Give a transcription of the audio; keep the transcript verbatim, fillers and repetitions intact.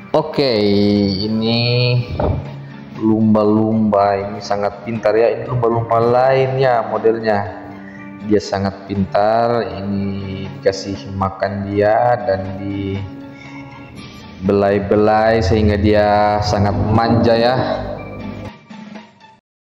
Oke, ini lumba-lumba ini sangat pintar ya. Ini lumba-lumba lainnya modelnya. Dia sangat pintar. Ini dikasih makan dia dan dibelai-belai sehingga dia sangat manja ya.